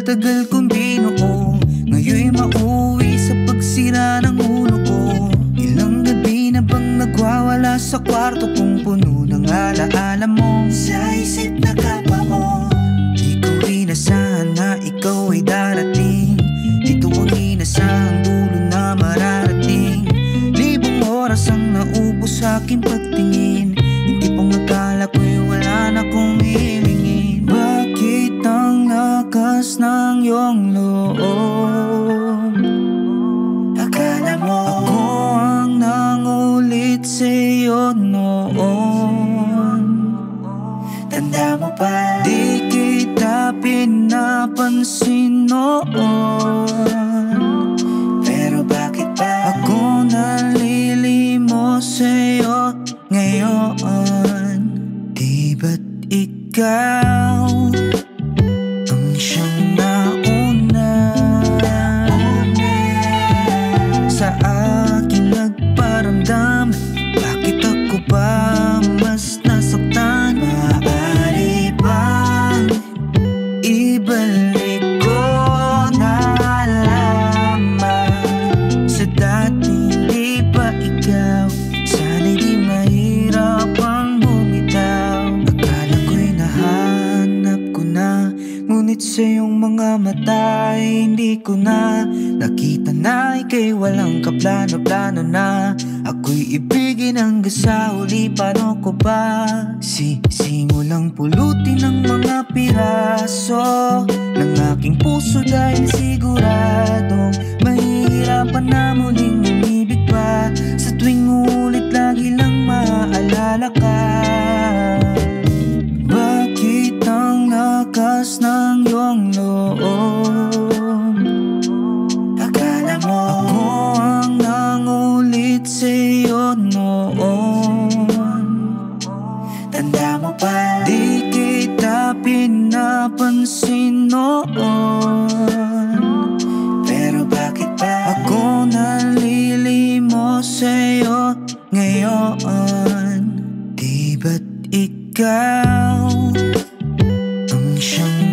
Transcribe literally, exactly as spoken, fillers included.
tagal kong binuo, ngayon'y mauwi sa pagsira ng ulo ko. Ilang gabi na bang nagwawala sa kwarto kong puno ng alaala mo. Sa isip na kapao, di ko inasahan na ikaw ay darating. Dito ang inasahang dulo na mararating. Libong oras ang naubos sa aking pagtingin. Hindi pang akala ko'y wala na kong hihingin. Bakit ang lakas ng iyong loob? Akala mo ako ang nangulit sa'yo noon. Tanda mo ba? Di kita pinapansin noon. Pero bakit ba ako nalilimos sa'yo ngayon? Di ba't ikaw ang siyang nauna sa akin nagparamdam? Bakit ako ba mas nasaktan? Maaari bang ibalik ko na lamang sa dating di pa ikaw? Sana'y di mahirap ang bumitaw. Akala ko'y nahanap ko na, ngunit sa iyong mga mata ay hindi ko na nakita na ika'y walang kaplano-plano na. Ako'y ibigin hanggang sa huli, paano ko ba sisimulang pulutin ang mga piraso ng aking puso? Dahil siguradong mahihirapan na muling umibig pa sa tuwing ulit lagi lang maaalala ka. Bakit ang lakas ng iyong loob? Akala mo ako ang nangulit sa'yo noon. Tanda mo ba? Di kita pinapansin noon. Pero bakit ba ako nalilimos sa'yo ngayon? Di ba't ikaw ang siyang